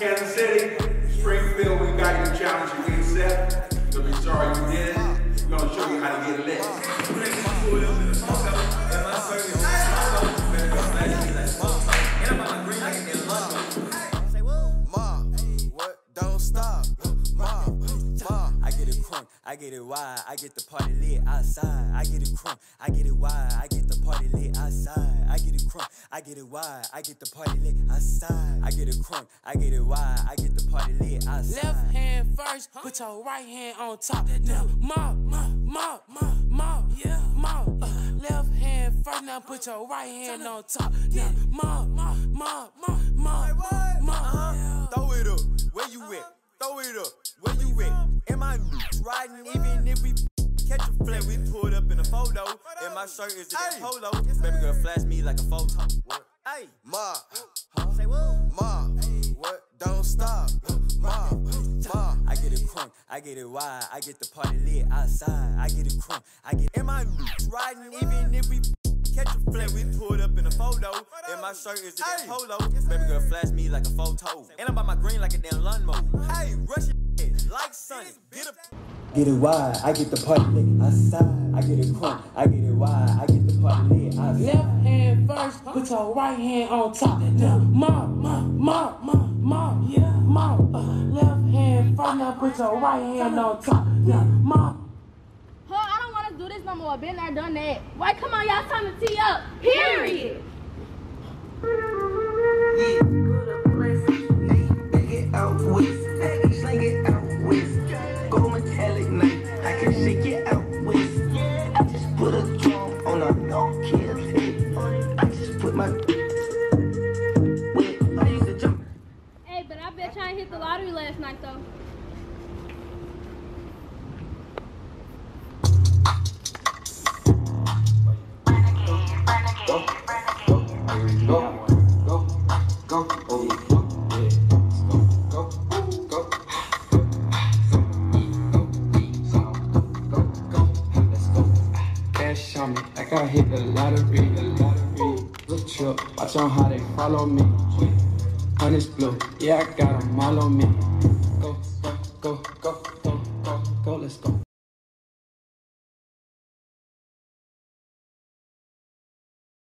Kansas City, Springfield, we got your challenge you didn't set. You'll be sorry you did it. We're gonna show you how to get lit. I get it wide, I get the party lit outside. I get it crunk, I get it wide, I get the party lit outside. I get it crunk, I get it wide, I get the party lit outside. I get it crunk, I get it wide, I get the party lit outside. Left hand first, put your right hand on top. Now, mob, yeah, mob. Left hand first, now put your right hand on top. Now, mob. Throw it up, where you at? Throw it up, where you at? Am I riding even if we catch a flat? We pulled up in a photo, and my shirt is a polo. Baby girl flash me like a photo. What? Hey, Ma, say what? Ma, what? Don't stop. Ma. I get it crunk, I get it wide, I get the party lit outside. I get it crunk, I get. Am I riding even if we catch a flat? We pulled up in a photo, and my shirt is a polo. Baby girl flash me like a photo, and I'm by my green like a damn lawnmower. Hey, rush it like Sonny, get up. Get it wide, I get the party lit outside. I get it crunk, I get it wide, I get the party lit outside. Left hand first, put your right hand on top. Now, mob, yeah, mob. Left hand first, now put your right hand on top. Now, mob. Huh, I don't want to do this no more. Been there, done that. Why, come on, y'all, time to tee up. Period. Bag it out west, sling it out west. Go metallic night, I can shake it out west. I just put a drum on a no kid's head. I just put my I used to jump. Hey, but I bet y'all hit the lottery last night, though. Cash on me, like I hit the lottery. Look trip, watch on how they follow me. Honey's blue, yeah, I got them all on me. Go.